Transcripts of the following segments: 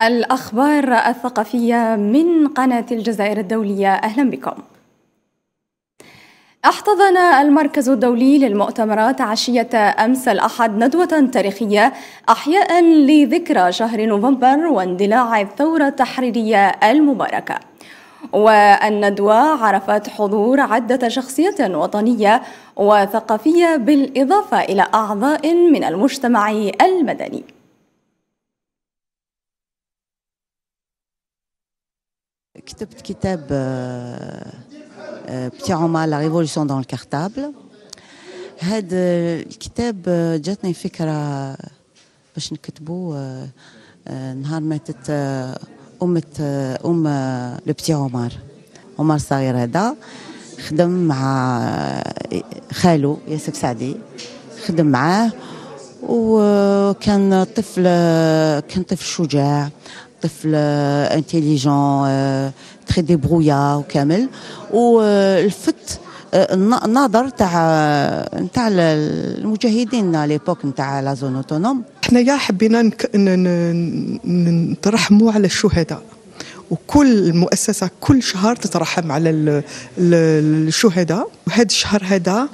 الأخبار الثقافية من قناة الجزائر الدولية، أهلا بكم. احتضن المركز الدولي للمؤتمرات عشية أمس الأحد ندوة تاريخية أحياء لذكرى شهر نوفمبر واندلاع الثورة التحريرية المباركة. والندوة عرفت حضور عدة شخصيات وطنية وثقافية بالإضافة إلى أعضاء من المجتمع المدني. كتبت كتاب بتي عمر لا ريفولوسيون دون الكارتابل. هذا الكتاب جاتني فكرة باش نكتبو نهار ماتت أم لو بتي عمر الصغير. هذا خدم مع خالو ياسر سعدي، خدم معاه وكان طفل شجاع، طفل انتيليجون تري ديبرويا وكامل. والفت النظر تاع المجاهدين ليبوك نتاع لا زون اوتونوم. حنايا حبينا نترحموا على الشهداء، وكل المؤسسة كل شهر تترحم على الشهداء. وهذا الشهر هذا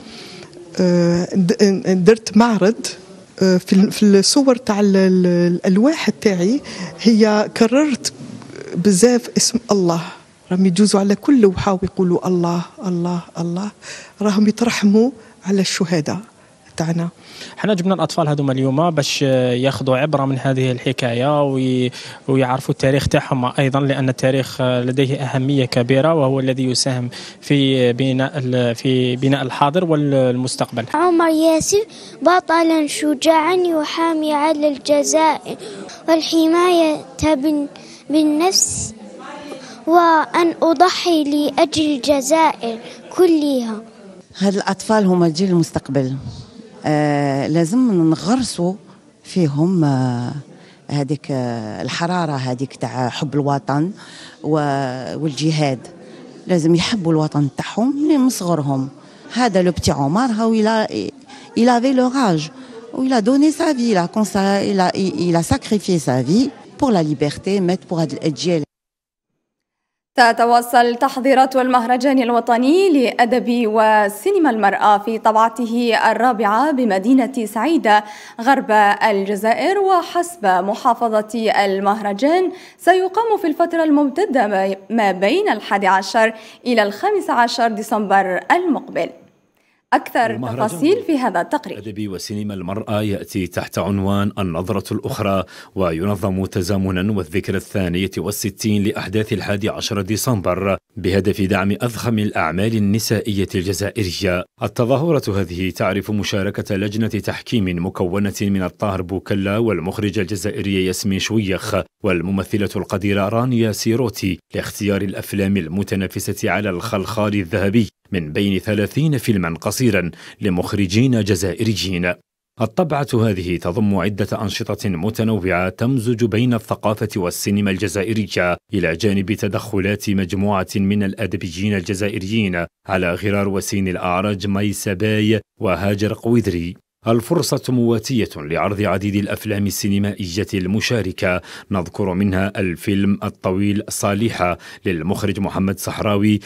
درت معرض في الصور تاع الألواح تاعي. هي كررت بزاف اسم الله، راهم يجوزوا على كل لوحة ويقولوا الله الله الله، راهم يترحموا على الشهداء تاعنا. حنا جبنا الأطفال هذوما اليوم باش ياخذوا عبرة من هذه الحكاية ويعرفوا التاريخ تاعهم أيضا، لأن التاريخ لديه أهمية كبيرة وهو الذي يساهم في بناء الحاضر والمستقبل. عمر ياسر بطلا شجاعا يحامي على الجزائر والحماية بالنفس، وأن أضحي لأجل الجزائر كلها. هاد الأطفال هما جيل المستقبل، لازم نغرسوا فيهم هذيك الحرارة هذيك تاع حب الوطن والجهاد. لازم يحبوا الوطن تاعهم من صغرهم. هذا لو بتي عمر هاو il avait leur âge où il a donné sa vie, il a sacrifié sa vie pour la liberté. مات pour هاد الأجيال. تتواصل تحضيرات المهرجان الوطني لأدب وسينما المرأة في طبعته الرابعة بمدينة سعيدة غرب الجزائر. وحسب محافظة المهرجان سيقام في الفترة الممتدة ما بين 11 إلى 15 ديسمبر المقبل. أكثر تفاصيل في هذا التقرير. أدب وسينما المرأة يأتي تحت عنوان النظرة الأخرى، وينظم تزامنا والذكرى 62 لأحداث 11 ديسمبر بهدف دعم أضخم الأعمال النسائية الجزائرية. التظاهرة هذه تعرف مشاركة لجنة تحكيم مكونة من الطاهر بوكلا والمخرجة الجزائرية ياسمين شويخ والممثلة القديرة رانيا سيروتي لاختيار الأفلام المتنافسة على الخلخال الذهبي من بين 30 فيلما قصيرا لمخرجين جزائريين. الطبعة هذه تضم عدة أنشطة متنوعة تمزج بين الثقافة والسينما الجزائرية إلى جانب تدخلات مجموعة من الأدبيين الجزائريين على غرار وسين الأعرج ميس باي وهاجر قويدري. الفرصة مواتية لعرض عديد الأفلام السينمائية المشاركة، نذكر منها الفيلم الطويل صالحة للمخرج محمد صحراوي،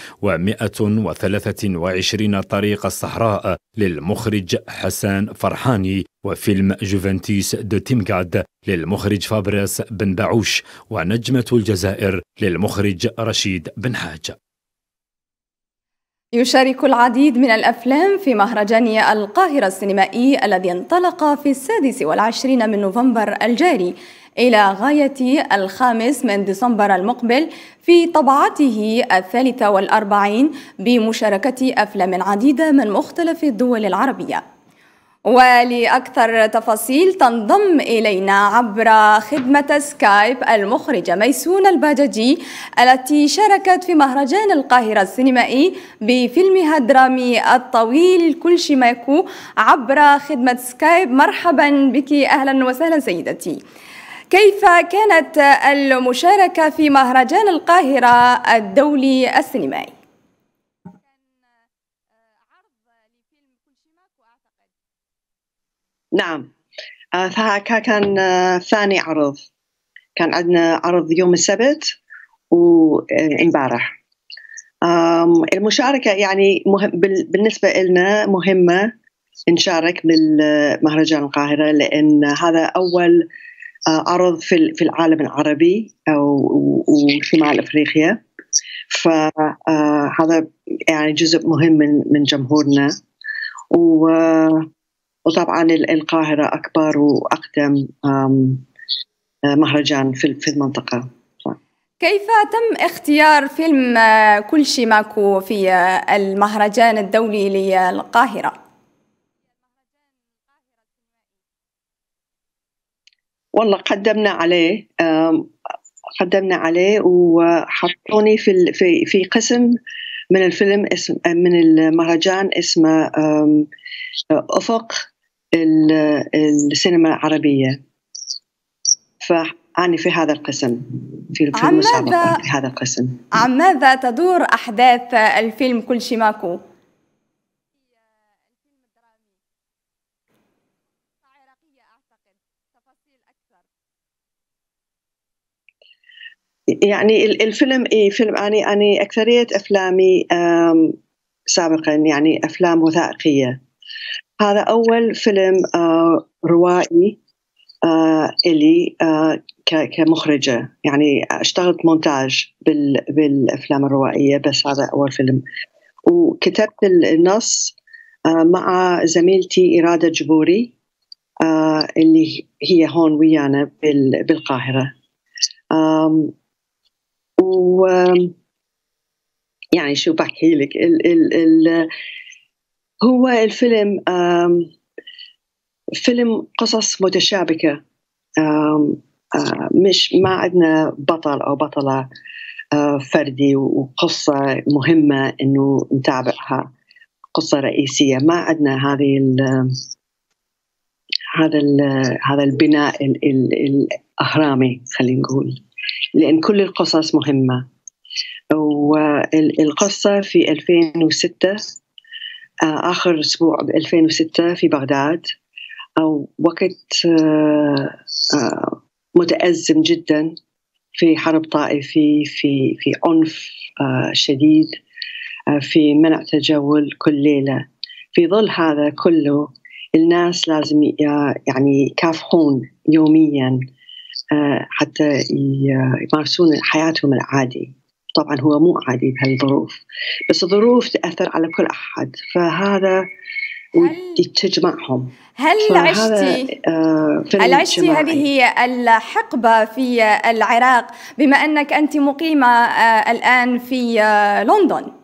و123 طريق الصحراء للمخرج حسان فرحاني، وفيلم جوفنتيس دو تيمغاد للمخرج فابريس بن باعوش، ونجمة الجزائر للمخرج رشيد بن حاج. يشارك العديد من الأفلام في مهرجان القاهرة السينمائي الذي انطلق في 26 من نوفمبر الجاري إلى غاية 5 من ديسمبر المقبل في طبعته 43 بمشاركة أفلام عديدة من مختلف الدول العربية. ولأكثر تفاصيل تنضم إلينا عبر خدمة سكايب المخرجة ميسون الباجاجي التي شاركت في مهرجان القاهرة السينمائي بفيلمها الدرامي الطويل كل شي ماكو عبر خدمة سكايب. مرحبا بك، أهلا وسهلا سيدتي. كيف كانت المشاركة في مهرجان القاهرة الدولي السينمائي؟ نعم، كان ثاني عرض كان عندنا عرض يوم السبت وامبارح. المشاركة يعني بالنسبة لنا مهمة نشارك بالمهرجان القاهرة، لأن هذا أول عرض في العالم العربي وشمال أفريقيا، فهذا يعني جزء مهم من جمهورنا. وطبعا القاهرة أكبر وأقدم مهرجان في المنطقة. كيف تم اختيار فيلم كل شي ماكو في المهرجان الدولي للقاهرة؟ والله قدمنا عليه وحطوني في قسم من الفيلم من المهرجان اسمه أفق السينما العربية، فأنا في هذا القسم، في المسابقة في هذا القسم. عن ماذا تدور أحداث الفيلم كل شي ماكو؟ يعني الفيلم فيلم أنا أكثرية أفلامي سابقا يعني أفلام وثائقية. هذا أول فيلم روائي إلي كمخرجة، يعني اشتغلت مونتاج بالأفلام الروائية، بس هذا أول فيلم. وكتبت النص مع زميلتي إرادة جبوري اللي هي هون ويانا بالقاهرة. و يعني شو بحكي لك، هو الفيلم فيلم قصص متشابكة، مش ما عندنا بطل أو بطلة فردي وقصة مهمة إنه نتابعها، قصة رئيسية. ما عندنا هذا البناء الأهرامي خلينا نقول، لأن كل القصص مهمة. والقصة في 2006 آخر أسبوع ب 2006 في بغداد، أو وقت متأزم جدا في حرب طائفي، في عنف شديد، في منع تجول كل ليلة. في ظل هذا كله الناس لازم يعني يكافحون يوميا حتى يمارسون حياتهم العادي. طبعا هو مو عادي بهالظروف، بس الظروف تأثر على كل أحد، فهذا تجمعهم. هل عشتي هذه الحقبة في العراق بما أنك أنت مقيمة الآن في لندن؟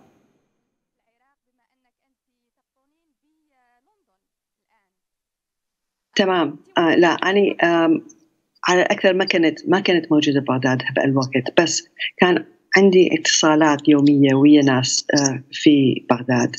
تمام. لا أنا على أكثر ما كانت موجودة ببغداد بهالوقت، بس كان عندي اتصالات يومية ويا ناس في بغداد،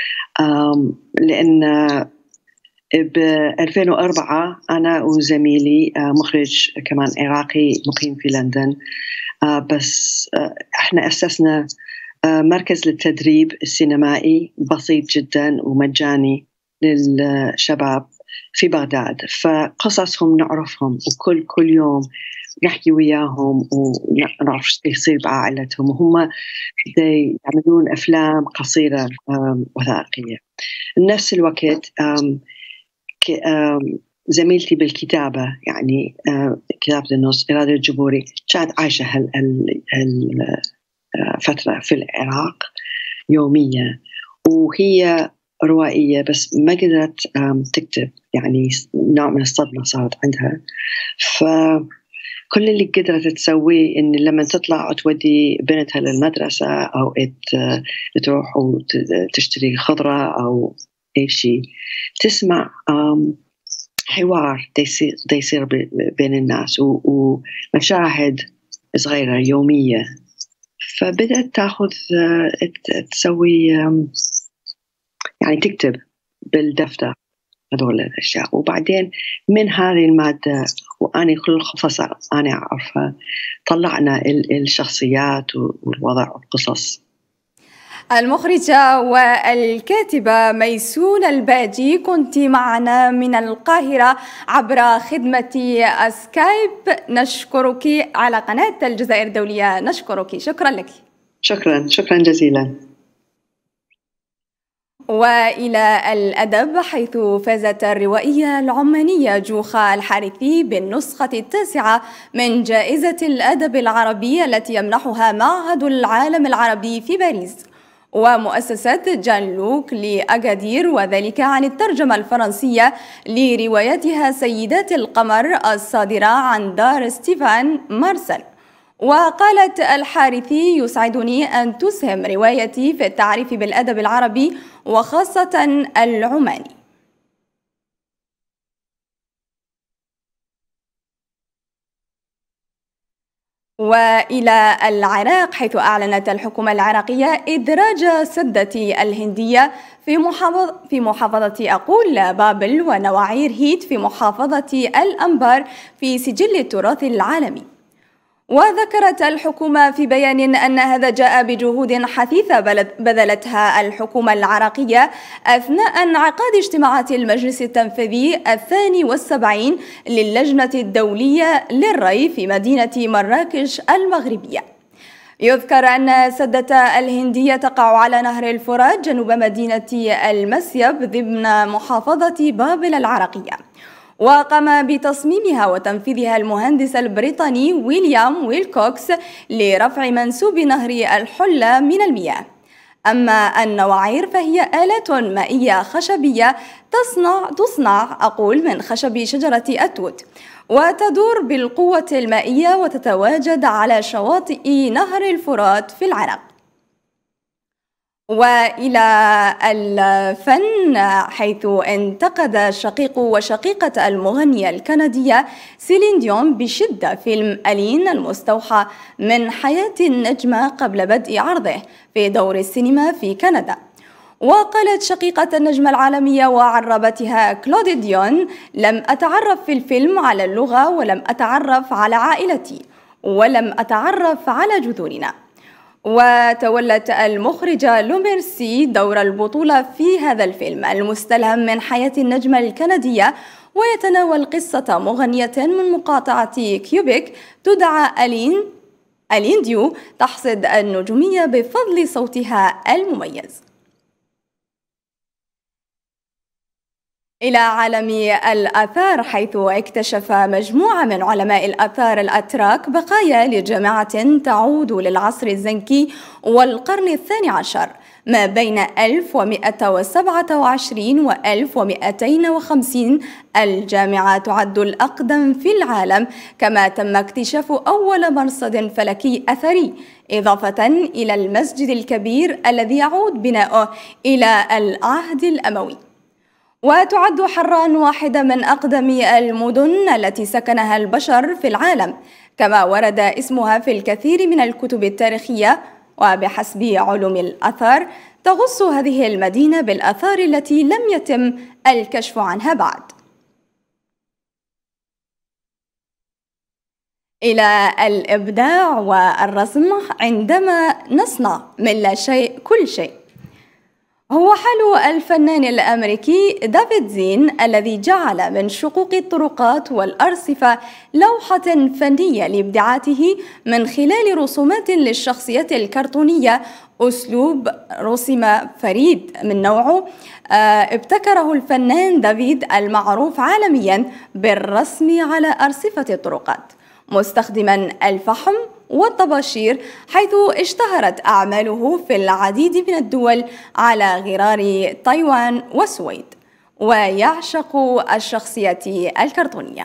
لأن ب 2004 أنا وزميلي مخرج كمان عراقي مقيم في لندن، بس إحنا أسسنا مركز للتدريب السينمائي بسيط جدا ومجاني للشباب في بغداد. فقصصهم نعرفهم، وكل يوم نحكي وياهم ونعرف ايش يصير بعائلتهم، وهم يعملون أفلام قصيرة وثائقية. نفس الوقت زميلتي بالكتابة، يعني كتابة النص إرادة الجبوري، كانت عايشة فترة في العراق يومية، وهي روائية بس ما قدرت تكتب، يعني نوع من الصدمة صارت عندها. فكل اللي قدرت تسويه إن لما تطلع وتودي بنتها للمدرسة أو تروح وتشتري خضرة أو أي شيء، تسمع حوار يصير بين الناس ومشاهد صغيرة يومية. فبدأت تسوي يعني تكتب بالدفتر هذول الأشياء، وبعدين من هذه المادة وأنا كل القصص أنا أعرفها طلعنا الشخصيات والوضع والقصص. المخرجة والكاتبة ميسون الباجي، كنت معنا من القاهرة عبر خدمة سكايب. نشكرك على قناة الجزائر الدولية، نشكرك، شكرا لك. شكرا جزيلا. وإلى الأدب، حيث فازت الروائية العمانية جوخة الحارثي بالنسخة 9 من جائزة الأدب العربي التي يمنحها معهد العالم العربي في باريس ومؤسسة جان لوك لأكادير، وذلك عن الترجمة الفرنسية لروايتها سيدات القمر الصادرة عن دار ستيفان مارسل. وقالت الحارثي: يسعدني أن تسهم روايتي في التعريف بالأدب العربي وخاصة العماني. وإلى العراق، حيث أعلنت الحكومة العراقية إدراج سدة الهندية في محافظة أقول بابل ونواعير هيت في محافظة الأنبار في سجل التراث العالمي. وذكرت الحكومة في بيان أن هذا جاء بجهود حثيثة بذلتها الحكومة العراقية أثناء انعقاد اجتماعات المجلس التنفيذي 72 للجنة الدولية للري في مدينة مراكش المغربية. يذكر أن سدة الهندية تقع على نهر الفرات جنوب مدينة المسيب ضمن محافظة بابل العراقية، وقام بتصميمها وتنفيذها المهندس البريطاني ويليام ويلكوكس لرفع منسوب نهر الحلة من المياه. أما النواعير فهي آلات مائية خشبية تصنع من خشب شجرة التوت، وتدور بالقوة المائية وتتواجد على شواطئ نهر الفرات في العراق. وإلى الفن، حيث انتقد شقيق وشقيقة المغنية الكندية سيلين ديون بشدة فيلم ألين المستوحى من حياة النجمة قبل بدء عرضه في دور السينما في كندا. وقالت شقيقة النجمة العالمية وعربتها كلودي ديون: لم أتعرف في الفيلم على اللغة، ولم أتعرف على عائلتي، ولم أتعرف على جذورنا. وتولت المخرجة لوميرسي دور البطولة في هذا الفيلم المستلهم من حياة النجمة الكندية، ويتناول قصة مغنية من مقاطعة كيوبيك تدعى ألين ديو، تحصد النجومية بفضل صوتها المميز. إلى عالم الآثار، حيث اكتشف مجموعة من علماء الآثار الأتراك بقايا لجامعة تعود للعصر الزنكي والقرن الثاني عشر ما بين 1127 و 1250. الجامعة تعد الأقدم في العالم، كما تم اكتشاف أول مرصد فلكي أثري، إضافة إلى المسجد الكبير الذي يعود بناؤه إلى العهد الأموي. وتعد حران واحدة من أقدم المدن التي سكنها البشر في العالم، كما ورد اسمها في الكثير من الكتب التاريخية. وبحسب علوم الآثار تغص هذه المدينة بالآثار التي لم يتم الكشف عنها بعد. إلى الإبداع والرسم، عندما نصنع من لا شيء كل شيء، هو حال الفنان الأمريكي دافيد زين الذي جعل من شقوق الطرقات والأرصفة لوحة فنية لإبداعاته من خلال رسومات للشخصيات الكرتونية، أسلوب رسم فريد من نوعه ابتكره الفنان دافيد المعروف عالميا بالرسم على أرصفة الطرقات مستخدما الفحم والطباشير، حيث اشتهرت أعماله في العديد من الدول على غرار تايوان والسويد، ويعشق الشخصيات الكرتونية.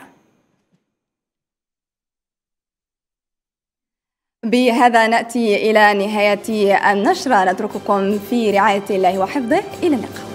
بهذا نأتي إلى نهاية النشرة، نترككم في رعاية الله وحفظه، إلى اللقاء.